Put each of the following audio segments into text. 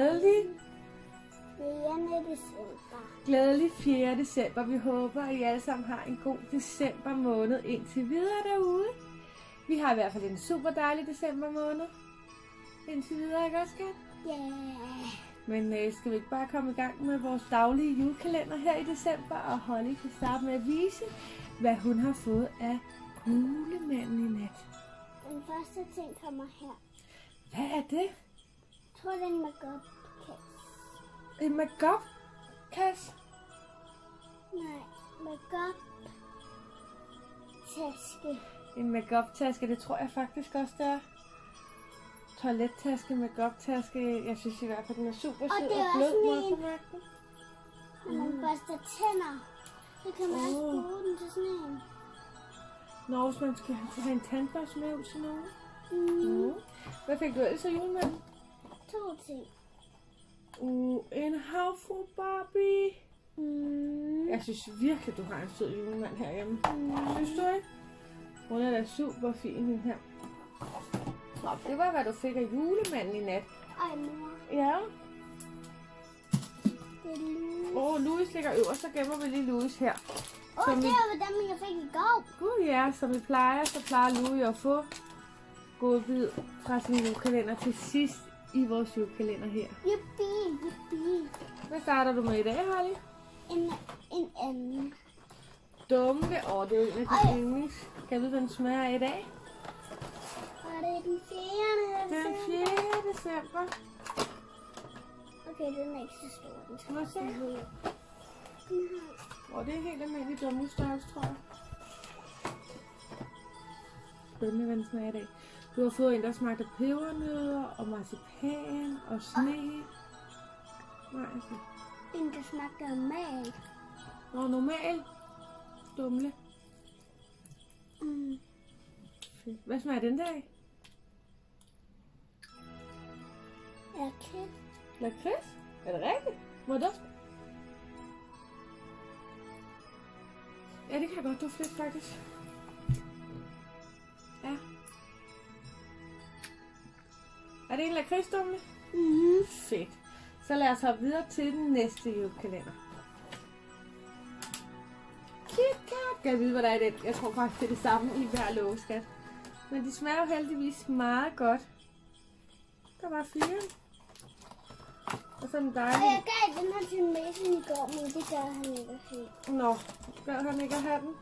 Glædelig 4. december. Glædelig 4. december. Vi håber, at I alle sammen har en god december måned indtil videre derude. Vi har i hvert fald en super dejlig december måned indtil videre, ikke også, skat? Ja. Yeah. Men skal vi ikke bare komme i gang med vores daglige julekalender her i december, og Holly kan starte med at vise, hvad hun har fået af julemanden i nat. Den første ting kommer her. Hvad er det? Jeg tror, det er en make-up-kasse. En make-up-kasse? Nej, make-up-taske. En make-up-taske, det tror jeg faktisk også, det er. Toilettaske, make-up-taske. Jeg synes i hvert fald, den er super sød Og det er og blød. også når man børster tænder. Så kan man også bruge den til sådan en. Når hvis man skal have en tandbørste med ud til nogen. Hvad fik du ellers af julemanden? 2 ting. En havfru Barbie. Jeg synes virkelig, du har en sød julemand herhjemme. Synes du ikke? Hun er da super fin, den her. Nå, det var, hvad du fik af julemanden i nat. Ej, mor. Ja. Det er Louis. Louis ligger øverst, så gemmer vi lige Louis her. Det er jo dem, jeg fik i går. Gud ja, som vi plejer, så plejer Louis at få godbid fra sin julekalender til sidst i vores julekalender her. Yippie. Hvad starter du med i dag, Holly? En anden. Dumke. Det er jo en af de yndlings. Kan du den smager af i dag? Og det er den 4. Den 4. december. Okay, den er ikke så stor. Den skal Må jeg se? Det er helt almindelig dummestørrelse, tror jeg. Spændende, hvad den smager i dag. Du har fået en, der smagte pebernødder og marcipan og sne. Nej, altså. En, der smagte normal. Normal. Dumle. Hvad smager den der af? Lakrids. Lakrids? Er det rigtigt? Må jeg dufte? Ja, det kan jeg godt dufte lidt, faktisk. Ja. Er det en lakridsdumle? Fedt. Så lad os hoppe videre til den næste julekalender. KitKat. Kan jeg vide, hvad der er i den? Jeg tror faktisk, det er det samme i hver lågeskat. Men de smager jo heldigvis meget godt. Der var 4. Og så en dejlig. Og jeg gav den her til Mason i går, men det gør han ikke at have. Nå, gør han ikke at have den?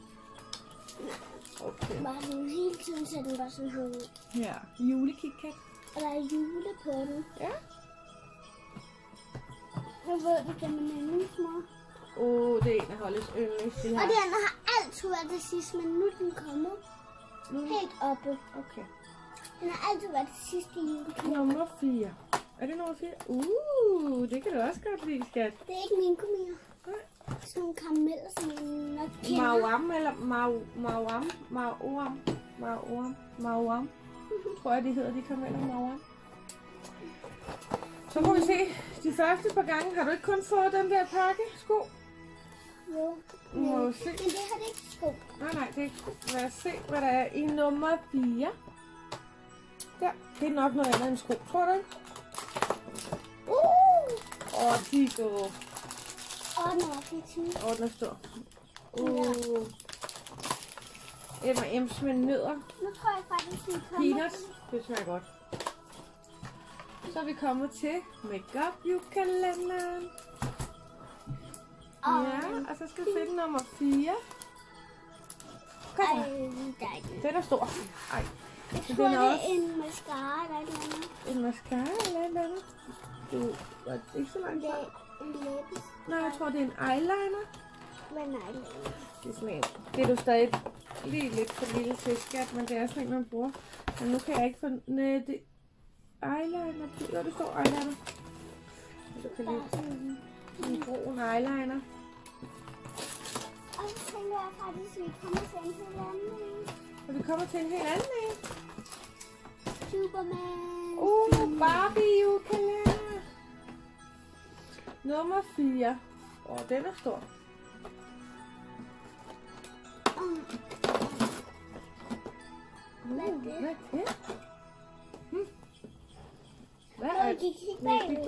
Okay. Bare sådan hele tiden, så den var sådan her ud. Ja, julekitkat. Og der er jule på den. Ja. Jeg ved det, kan man yndlingsmor. Det er en af Holles yndlings. Og den har altid været det sidste, men nu er den kommet helt oppe. Okay. Den har altid været det sidste julekalender. Nummer 4. Er det nummer 4? Det kan du også godt lide, skat. Det er ikke min kummer. Nej. Sådan nogle karameller, som man nok kender. Mauam eller Mauam. Tror jeg, de hedder de karameller, Mauam. Så må vi se. De første par gange har du ikke kun fået den der pakke sko? Jo. Må vi se. Men det har det ikke sko. Nej, det er ikke sko. Lad os se, hvad der er i nummer 4. Der. Det er nok noget andet end sko, tror du ikke? De er gode. Den er 24. Den er stor. M&M's med nødder. Nu tror jeg faktisk, vi kommer. Peanuts. Det smager godt. Så er vi kommet til make-up julekalenderen. Ja, og så skal vi finde nummer 4. Kom her. Den er stor. Ej. Jeg tror, det er en mascara eller et eller andet. En mascara eller et eller andet? Det er ikke så langt. Det er en læbe. Nej, jeg tror, det er en eyeliner. Hvad er en eyeliner? Det er sådan en. Det er du stadig lige lidt for lille til, skat, men det er sådan en, man bruger. Men nu kan jeg ikke få... Nej, det eyeliner. Det står eyeliner. Du kan lige en brun eyeliner. Og så tænker jeg faktisk, at vi kommer til en helt anden en. Og vi kommer til en helt anden en. Superman. Barbie julekalender. Nummer 4. Den er stor. Hvad er det? Hvad er det? Hvad er det? Kig bagved.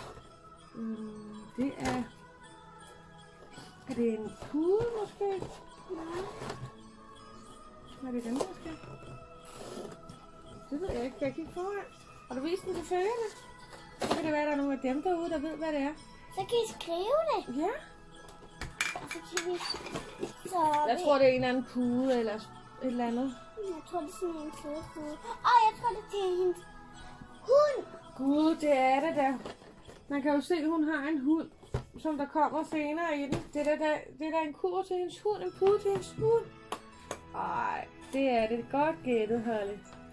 Det er... Er det en pude måske? Nej. Er det den måske? Det ved jeg ikke. Kan jeg kigge foran? Har du vist den til følgerne? Så kan det være, at der er nogle af dem derude, der ved, hvad det er. Så kan I skrive det. Ja. Og så kan vi... Så Jeg tror, det er en eller anden pude eller et eller andet. Jeg tror, det er sådan en sædepude. Jeg tror, det er hendes hund. Gud, det er det der. Man kan jo se, at hun har en hund, som der kommer senere i den. Det er der en kur til hendes hund, en pude til hendes hund. Ej, det er det. Godt gættet, Holly.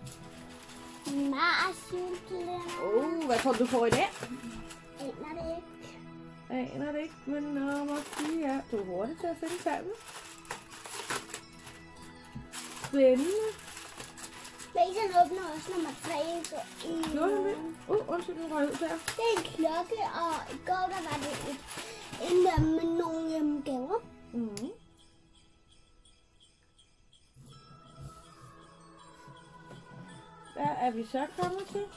Mars julekalender. Hvad tror du får i dag? Aner det ikke. Aner det ikke, men nummer 4. Du er hurtigt til at finde tallene. Spændende. Mason åbner også nummer 3. Så Gjorde han det? Undskyld, nu røg ud der. det er en klokke, og i går der var det med nogle gaver. Mhm. Hvad er vi så kommet til?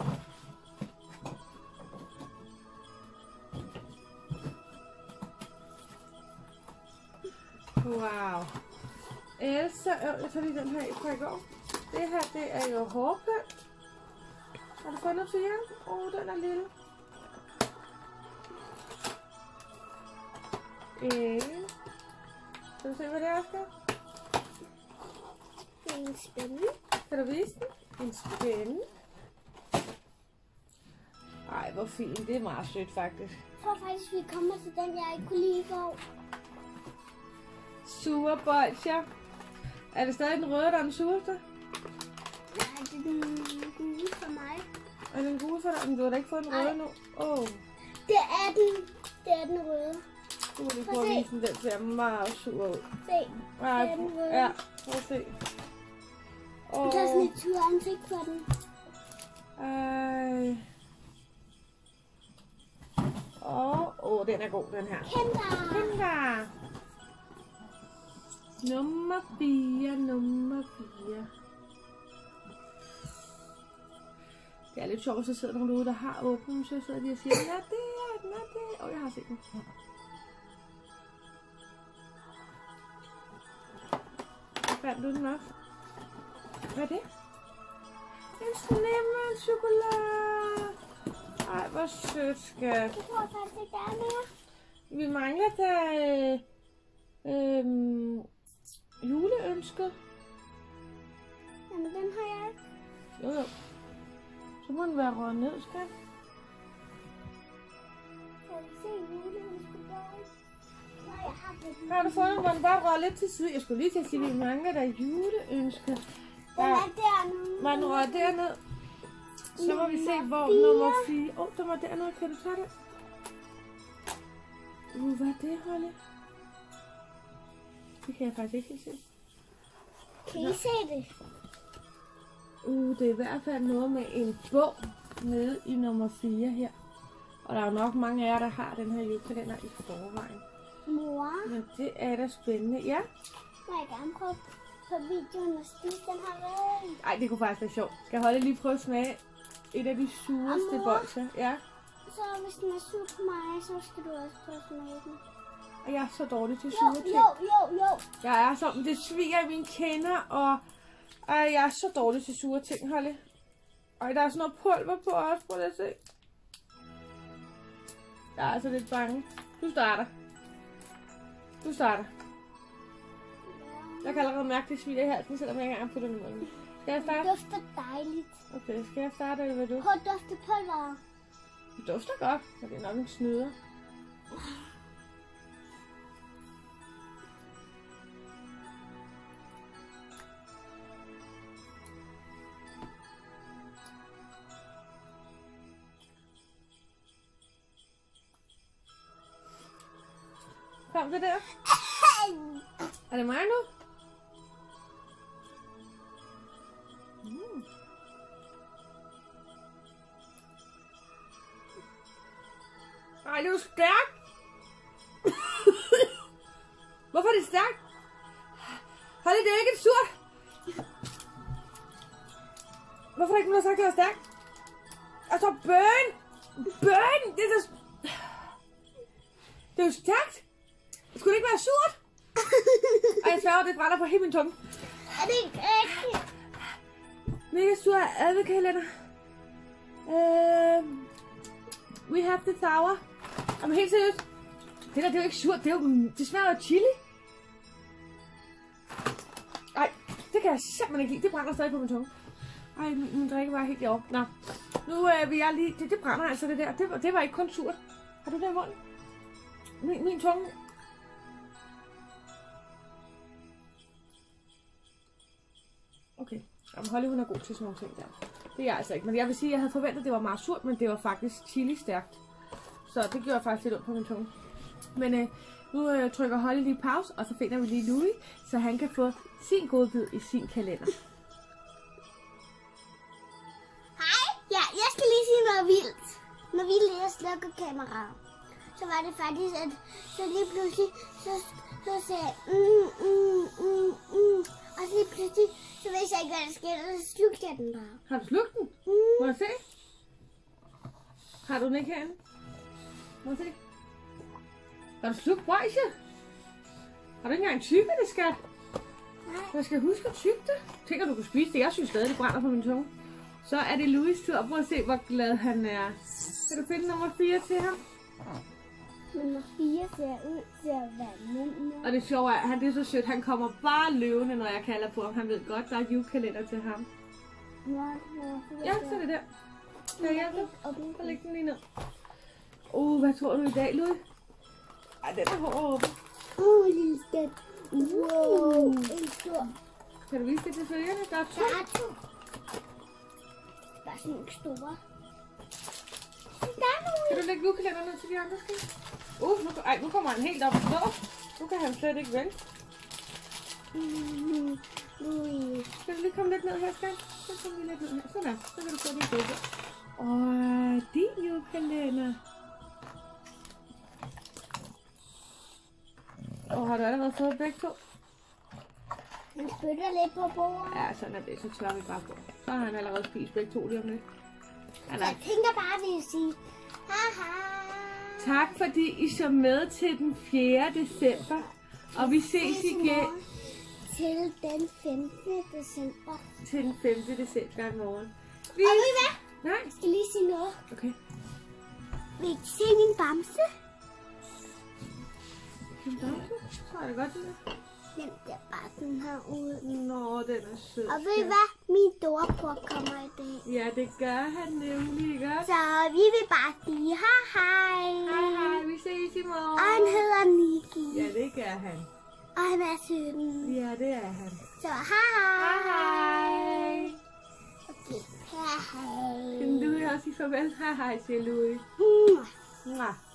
Wow. Elsa, jeg tager lige den her fra i går. Det her, det er jo hårpynt. Har du fundet fire? Den er lille. Skal du se, hvad det er, Oscar? Det er en spænde. Kan du vise den? En spænde. Ej, hvor fint. Det er meget sødt, faktisk. Jeg tror faktisk, vi kommer til den, jeg ikke kunne lide i går. Sure bolsjer. Er det stadig den røde, der er den sureste? Nej, det er den gule for mig. Er den gule for dig? Men du har da ikke fået den røde nu. Det er den. Det er den røde. Du må lige prøve at vise den. Den ser meget sur ud. Se, det er den røde. Ja, prøv at se. Du tager sådan et tur ansigt for den. Den er god, den her. Kinder. Nummer 4. Det er lidt sjovt, så sidder der nogen derude, der har åbnet, så sidder de og siger, den er det. Jeg har set den. Fandt du den også? Hvad er det? En snemmelchokolade. Ej, hvor sødt, skat. Jeg tror faktisk ikke, der er mere. Vi mangler da juleønsker. Jamen, den har jeg ikke. Jo. Så må den være røget ned, skat. Kan du se juleønskebogen? Nej, jeg har den. Har du fundet den, hvor den bare røget lidt til side? Jeg skulle lige til at sige, at vi mangler da juleønsker. Den er dernede. Var den røget derned? Så må vi se, hvor nummer 4. Den var dernede. Kan du tage det? Hvad er det, Holly? Det kan jeg faktisk ikke helt se. Kan I se det? Det er i hvert fald noget med en bog nede i nummer 4 her. Og der er jo nok mange af jer, der har den her julekalender i forvejen. Mor? Men det er da spændende. Ja? Må jeg gerne prøve på videoen og spise den her rød? Ej, det kunne faktisk være sjovt. Skal Holly lige prøve at smage et af de sureste bolsjer? Ja. Så hvis den er sur på mig, så skal du også prøve at smage den. Og jeg er så dårlig til sure ting. Jo. Jeg er som, det sviger i mine kinder, og jeg er så dårlig til sure ting, Holly. Og der er sådan noget pulver på også, prøv at se. Jeg er altså lidt bange. Du starter. Jeg kan allerede mærke, det sviger i halsen, selvom jeg ikke engang putter den i munden. Skal jeg starte? Det dufter dejligt. Okay, skal jeg starte, eller hvad du? Prøv at dufte pulveret. Det dufter godt, men det er nok en snyder. Kom det der? Er det mig nu? Ej, det er jo stærkt. Hvorfor er det stærkt? Holly, det er ikke surt. Hvorfor har ikke nogen sagt, at det var stærkt? Og så burn! Burn! Det er jo stærkt. Skulle det ikke være surt? Og jeg sværger, det brænder på hele min tunge. Er det ikke rigtigt? Mega sur adventskalender. We have the sour. Jamen helt seriøst. Det der, det er jo ikke surt. Det smager jo af chili. Ej, det kan jeg simpelthen ikke lide. Det brænder stadig på min tunge. Ej, min drikke var helt deroppe. Nå, nu vil jeg lige... Det brænder altså det der. Det var ikke kun surt. Har du det i munden? Min tunge... Okay. Jamen, Holly, er god til sådan nogle ting der. Det er jeg altså ikke. Men jeg vil sige, at jeg havde forventet, at det var meget surt, men det var faktisk chili-stærkt. Så det gjorde faktisk lidt ondt på min tunge. Men nu trykker Holly lige pause, og så finder vi lige Louis, så han kan få sin godbid i sin kalender. Hej, ja, jeg skal lige sige noget vildt. Når vi lige slukker kameraet, så var det faktisk, at så lige pludselig, så sagde jeg, og så lige pludselig, så vidste jeg ikke, hvad der skete, og så slugte jeg den bare. Har du slugt den? Må jeg se? Har du den ikke herinde? Må jeg se? Har du slugt røjse? Har du ikke engang tygget det, skat? Nej. Jeg skal huske at tygge det. Tænker du kunne spise det? Jeg synes stadig, det brænder på min tunge. Så er det Louis' tur. Prøv at se, hvor glad han er. Kan du finde nummer 4 til ham? Nummer 4 ser ud til at være nem. Og det sjove er, at han det er så sødt. Han kommer bare løvende, når jeg kalder på ham. Han ved godt, der er julekalender til ham. Ja, så er det der. Kan jeg hjælpe dig? Så læg den lige ned. Hvad tror du i dag, Louis? Ej, den er hård. Lille skat. Wow. En stor. Kan du vise det til følgerne? Der er 2. Der er 2. Der er sådan nogle store. Der er nogle. Kan du lægge julekalender ned til de andre, skal? Nu kommer han helt op og stå. Nu kan han slet ikke vente. Louis. Skal du lige komme lidt ned her, skat? Så kommer vi lidt ned her. Sådan der. Så kan du få din godbid. Din julekalender. Har du allerede fået begge 2? Han spytter lidt på bordet. Ja, sådan er det. Så tør vi bare på. Så har han allerede spist begge 2 lige om lidt. Jeg tænker bare, at vi vil sige haha. Tak fordi I så med til den 4. december. Og vi ses igen. Til den 5. december. Til den 5. december i morgen. Og ved I hvad? Nej. Jeg skal lige sige noget. Okay. Vil I se min bamse? Din bamse? Så er det godt det der. Den der bare sådan her ude. Nå, den er sød. Og ved I hvad? Min storebror kommer i dag. Ja, det gør han nemlig, ikke? Så vi vil bare sige hej. Hej, vi ses i morgen. Og han hedder Niki. Ja, det gør han. Og han er 17. Ja, det er han. Så hej. Hej. Okay, hej. Kan du også sige farvel? Hej, siger Louis. Mwah. Mwah.